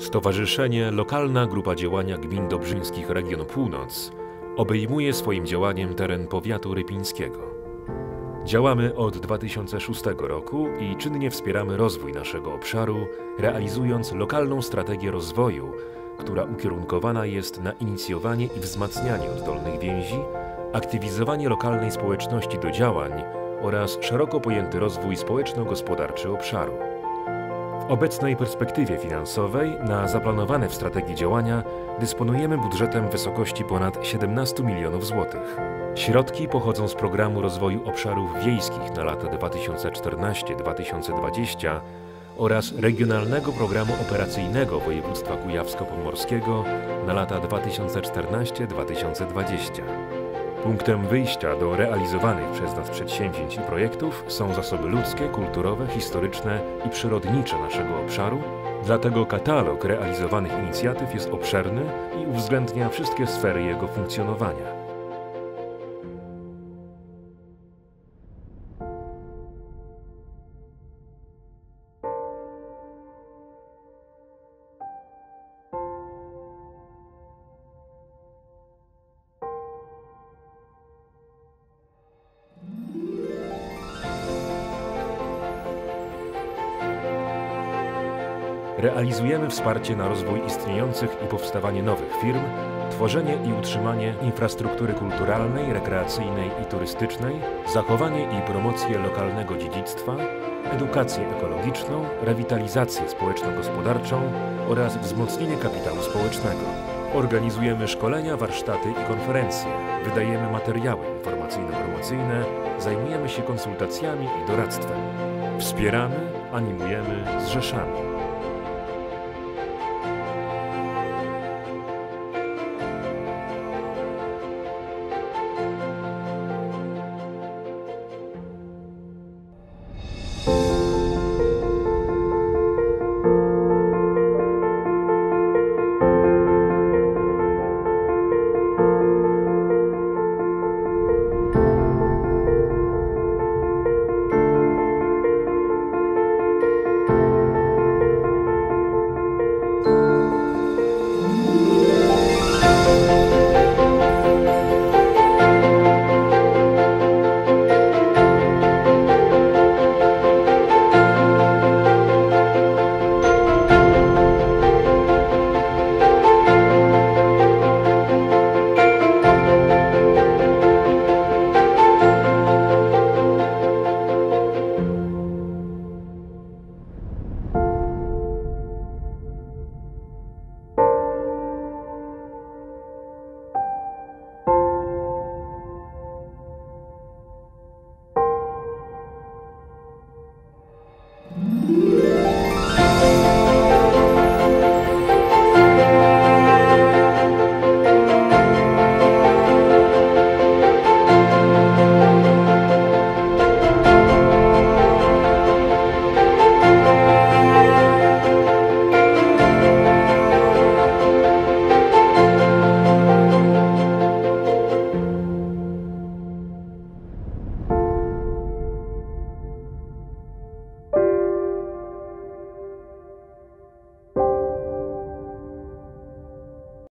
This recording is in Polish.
Stowarzyszenie Lokalna Grupa Działania Gmin Dobrzyńskich Region Północ obejmuje swoim działaniem teren powiatu rypińskiego. Działamy od 2006 roku i czynnie wspieramy rozwój naszego obszaru, realizując lokalną strategię rozwoju, która ukierunkowana jest na inicjowanie i wzmacnianie oddolnych więzi, aktywizowanie lokalnej społeczności do działań oraz szeroko pojęty rozwój społeczno-gospodarczy obszaru. W obecnej perspektywie finansowej na zaplanowane w strategii działania dysponujemy budżetem w wysokości ponad 17 milionów złotych. Środki pochodzą z Programu Rozwoju Obszarów Wiejskich na lata 2014-2020 oraz Regionalnego Programu Operacyjnego Województwa Kujawsko-Pomorskiego na lata 2014-2020. Punktem wyjścia do realizowanych przez nas przedsięwzięć i projektów są zasoby ludzkie, kulturowe, historyczne i przyrodnicze naszego obszaru, dlatego katalog realizowanych inicjatyw jest obszerny i uwzględnia wszystkie sfery jego funkcjonowania. Realizujemy wsparcie na rozwój istniejących i powstawanie nowych firm, tworzenie i utrzymanie infrastruktury kulturalnej, rekreacyjnej i turystycznej, zachowanie i promocję lokalnego dziedzictwa, edukację ekologiczną, rewitalizację społeczno-gospodarczą oraz wzmocnienie kapitału społecznego. Organizujemy szkolenia, warsztaty i konferencje, wydajemy materiały informacyjno-promocyjne, zajmujemy się konsultacjami i doradztwem. Wspieramy, animujemy, zrzeszamy.